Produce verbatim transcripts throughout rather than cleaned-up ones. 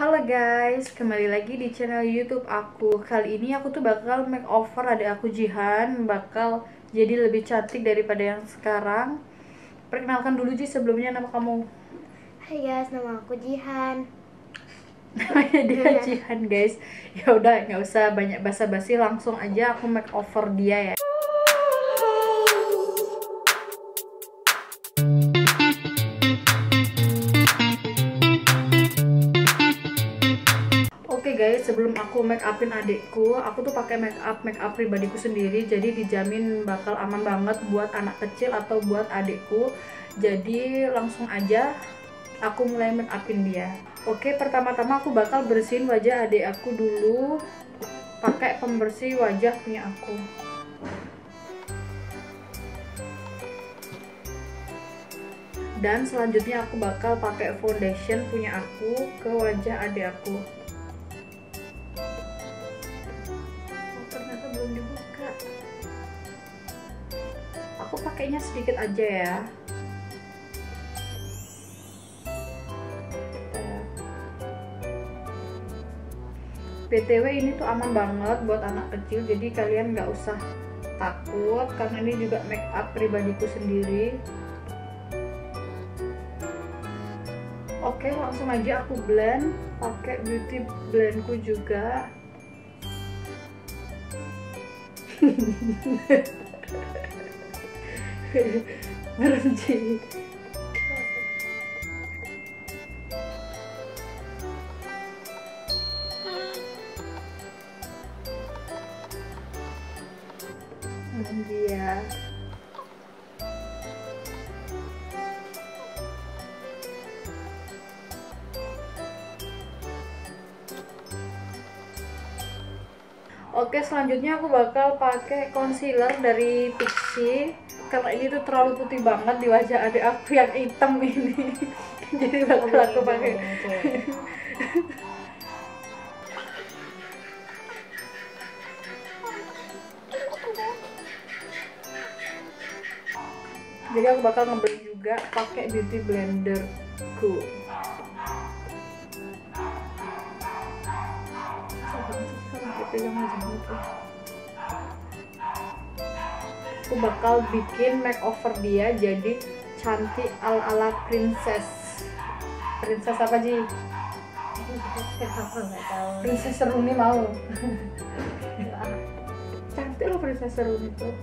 Halo guys, kembali lagi di channel YouTube aku. Kali ini aku tuh bakal makeover adik aku Jihan, bakal jadi lebih cantik daripada yang sekarang. Perkenalkan dulu Ji sebelumnya, nama kamu. Hai guys, nama aku Jihan. Namanya dia Jihan guys. Ya udah, nggak usah banyak basa-basi, langsung aja aku makeover dia ya. Oke guys, sebelum aku make upin adikku, aku tuh pakai make up make up pribadiku sendiri, jadi dijamin bakal aman banget buat anak kecil atau buat adikku. Jadi langsung aja aku mulai make upin dia. Oke, pertama-tama aku bakal bersihin wajah adik aku dulu pakai pembersih wajah punya aku. Dan selanjutnya aku bakal pakai foundation punya aku ke wajah adik aku. Aku pakainya sedikit aja ya. B T W ini tuh aman banget buat anak kecil, jadi kalian nggak usah takut karena ini juga make up pribadiku sendiri. Oke, langsung aja aku blend pakai beauty blendku juga. Berhenti. Dia. Oke, selanjutnya aku bakal pakai concealer dari Pixi karena ini tuh terlalu putih banget di wajah adik aku yang hitam ini. Jadi bakal aku pakai. Jadi aku bakal ngeblend juga pakai beauty blenderku. Aku bakal bikin makeover dia jadi cantik ala-ala princess. Princess apa Ji? Princess Seruni mau. Cantik loh Princess Seruni tuh.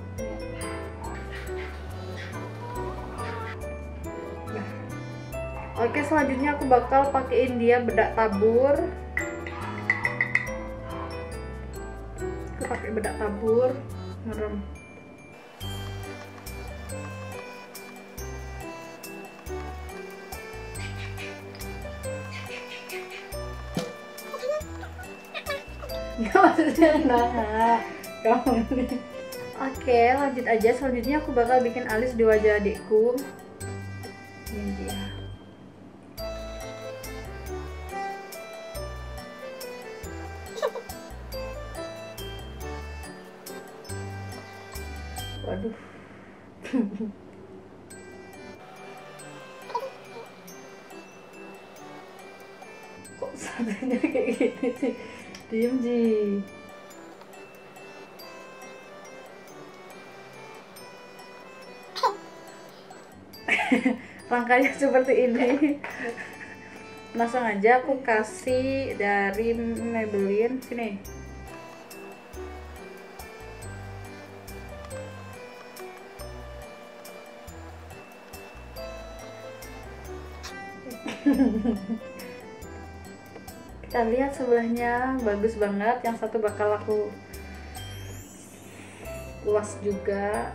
Nah. Oke, selanjutnya aku bakal pakein dia bedak tabur. Aku pakai bedak tabur, ngerem. Gak maksudnya nah, kamu nih. Oke, lanjut aja. Selanjutnya aku bakal bikin alis di wajah adikku. Ini dia. Waduh. Kok samanya kayak gini sih? Diem Ji. Rangkanya seperti ini. Langsung aja aku kasih dari Maybelline sini. Kita lihat sebelahnya, bagus banget. Yang satu bakal aku luas juga.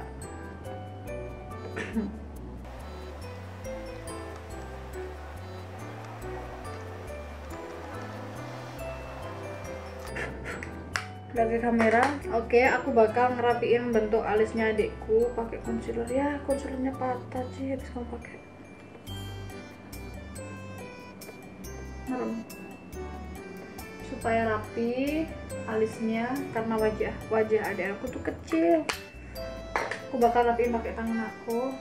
Dari kamera. Oke, aku bakal ngerapiin bentuk alisnya adikku pakai concealer. Ya, concealernya patah sih, habis kamu pakai. Merem. Supaya rapi alisnya karena wajah wajah adik aku tuh kecil. Aku bakal rapiin pakai tangan aku.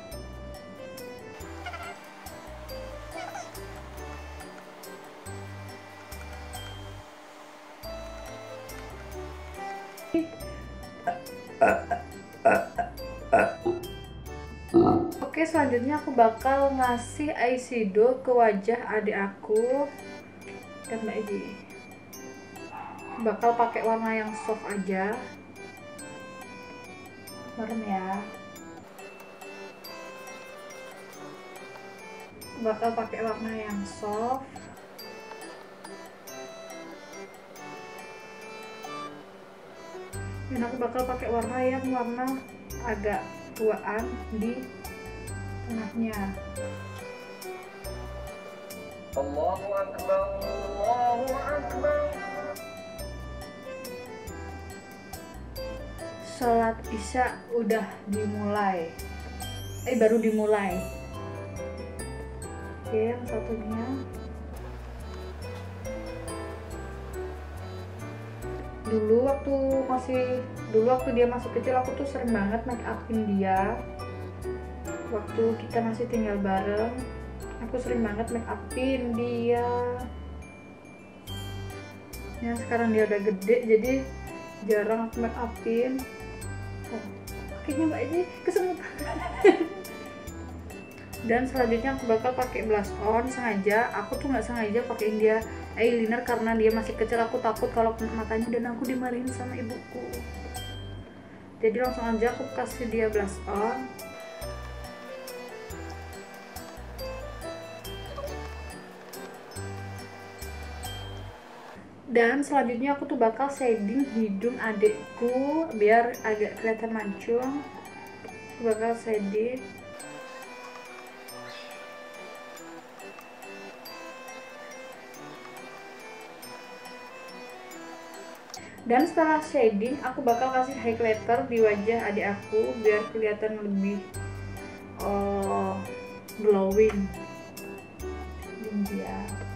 Oke, selanjutnya aku bakal ngasih eyeshadow ke wajah adik aku dan Mbak Iji. Bakal pakai warna yang soft aja, merem ya. Bakal pakai warna yang soft. Dan aku bakal pakai warna yang warna agak tuaan di tengahnya. Allahu Akbar, Allahu Akbar. Sholat Isya udah dimulai. Eh baru dimulai. Oke, yang satunya. Dulu waktu masih dulu waktu dia masih kecil aku tuh sering banget make upin dia. Waktu kita masih tinggal bareng, aku sering banget make upin dia. Ya sekarang dia udah gede jadi jarang aku make upin. Oh, kakinya Mbak ini kesemutan. Dan selanjutnya aku bakal pakai blush on sengaja. Aku tuh nggak sengaja pakein dia eyeliner karena dia masih kecil. Aku takut kalau kena matanya dan aku dimarahin sama ibuku. Jadi langsung aja aku kasih dia blush on. Dan selanjutnya aku tuh bakal shading hidung adekku biar agak kelihatan mancung. Aku bakal shading. Dan setelah shading, aku bakal kasih highlighter di wajah adik aku biar kelihatan lebih uh, glowing. Ini dia.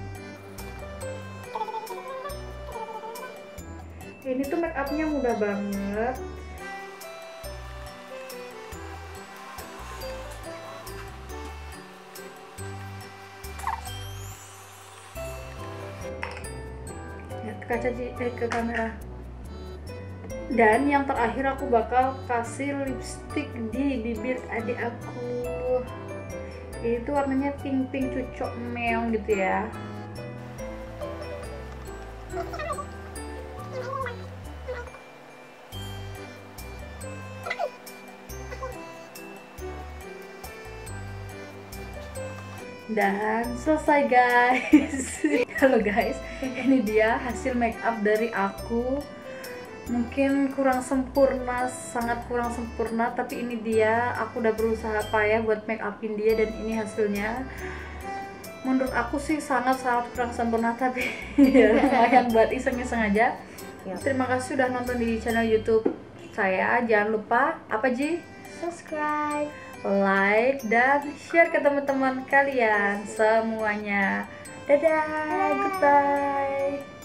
Ini tuh make upnya mudah banget. Lihat ke kaca, eh, ke kamera. Dan yang terakhir aku bakal kasih lipstick di bibir adik aku. Ini tuh warnanya pink pink cucok meong gitu ya. Dan selesai guys. Halo guys, ini dia hasil make up dari aku. Mungkin kurang sempurna, sangat kurang sempurna, tapi ini dia. Aku udah berusaha payah buat make upin dia dan ini hasilnya. Menurut aku sih sangat-sangat kurang sempurna, tapi ya lumayan buat iseng-iseng aja. Yep. Terima kasih udah nonton di channel YouTube saya. Jangan lupa apa Ji? Subscribe, Like dan share ke teman-teman kalian semuanya. Dadah, goodbye.